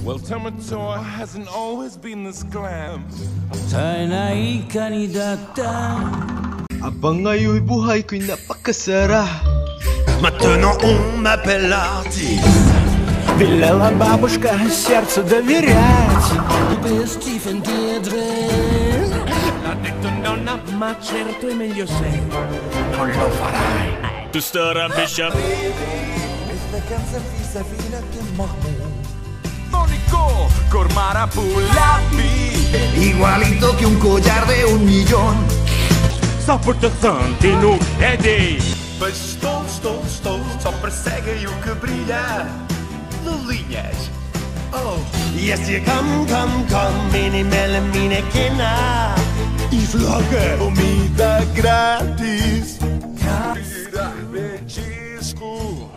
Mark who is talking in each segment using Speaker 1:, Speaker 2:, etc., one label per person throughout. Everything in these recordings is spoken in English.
Speaker 1: Well, Tomator hasn't always been this glam.
Speaker 2: Tayo na ikandidata.
Speaker 3: Abang ngayon'y buhay ko'y napakasarap.
Speaker 4: Maintenant on m'appelle l'artiste.
Speaker 2: Велела бабушка сердцу доверять. Без Стивен Диедре.
Speaker 1: L'ha detto nonna, ma certo è meglio se non lo farai.
Speaker 4: Tu störa Bishop.
Speaker 1: Mónico, Cormara Pulapi.
Speaker 4: Igualito que un collar de 1 millón.
Speaker 1: Sopportante no é de.
Speaker 4: Mas estou, só perseguem o que brilha. Lulinhas. Oh.
Speaker 1: E esse come, mini melamine quena.
Speaker 4: E vlogger.
Speaker 1: Comida grátis. Vira petisco.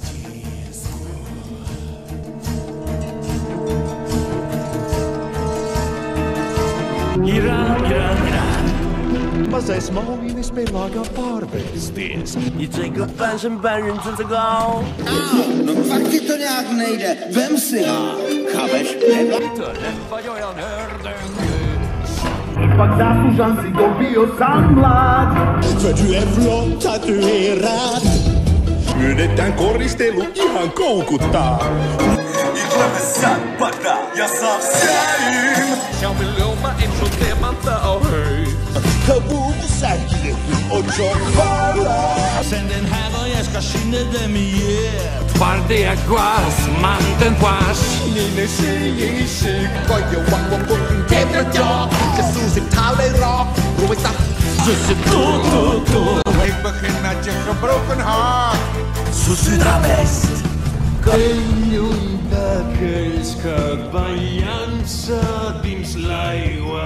Speaker 4: Mas és mau e nem laga parvestis.
Speaker 2: Je trekt op aan zijn barren tot de gal.
Speaker 5: No fakt to nějak nejde. Vem si ho. Chápeš?
Speaker 1: Vagy olyan ördög.
Speaker 6: Pak zasłużam si go bio sam mlad.
Speaker 4: Vedy är flott tatuerad. Myönnetään koristelu ihan koukuttaa. Iklannessa pata ja saa säyn.
Speaker 1: Sjá mig ljóma eins og demanta á haug.
Speaker 4: Kabuki særkile og chocolate.
Speaker 2: Send den her, og jeg skal skinne dem ihjel.
Speaker 1: Parte a guas, manten guas.
Speaker 4: Nine sig, går jeg wang bukken kæmper job. Jeg suger tale rock, ruita.
Speaker 2: Susse tu.
Speaker 1: Ik begin met je gebroken hart.
Speaker 2: Susse da best. Kanyunda kølskak Vaiana dims laiwa.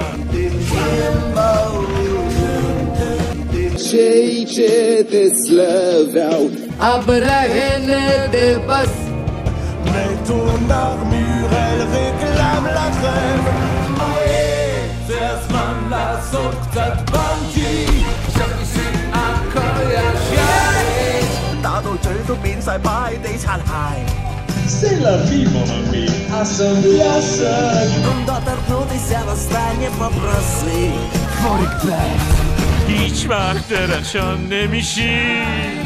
Speaker 5: Cei ce te slăveau Abrahene de pas.
Speaker 1: Mais ton armure, elle réclame la trêve.
Speaker 2: Zesman la soktat banki. Shakisi akoya shai.
Speaker 4: 打到嘴都變晒擺地殘骸。
Speaker 6: C'est la vie, mon ami. Assemblage.
Speaker 2: Доктор крутися в останні попроси. Хворик плет.
Speaker 4: Hiç vaktiren şan demişim.